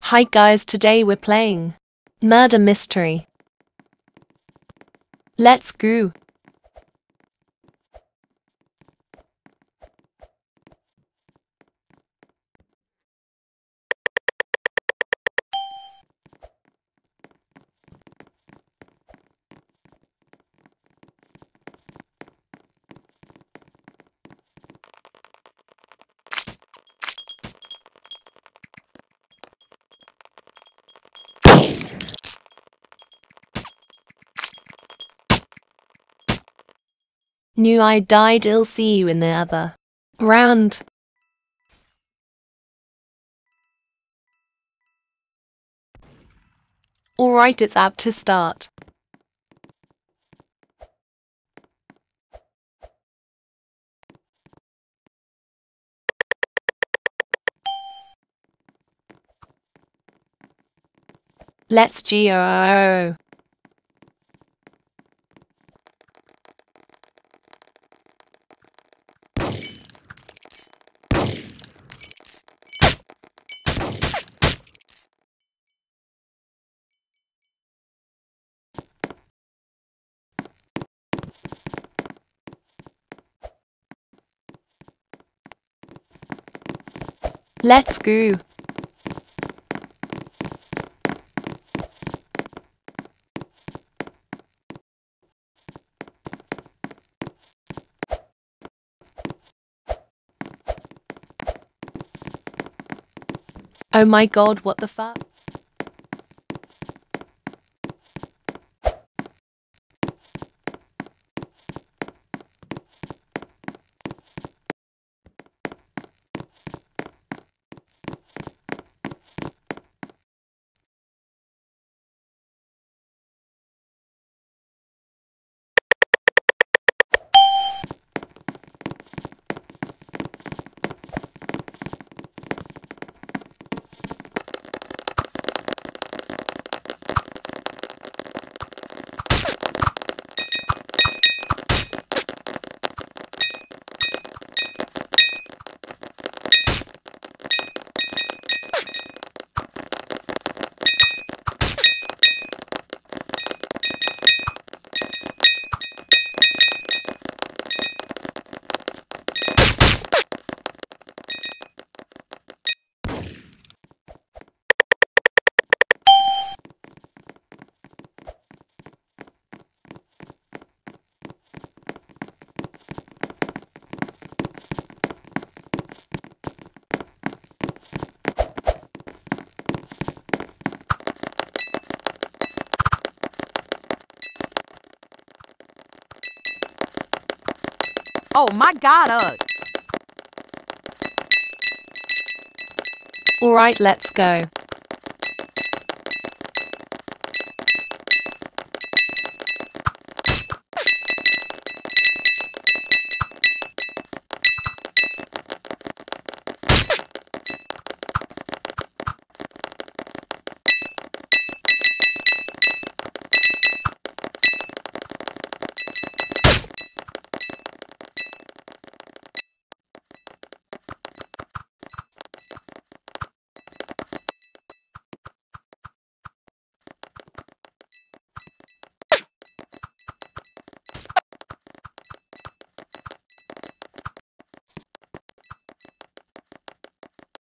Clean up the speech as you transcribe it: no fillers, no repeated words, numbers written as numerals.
Hi guys, today we're playing Murder Mystery. Let's go. Knew I died, I'll see you in the other round. Alright, it's apt to start. Let's go. Let's go. Oh my god, what the fuck? Oh my god, Alright, let's go.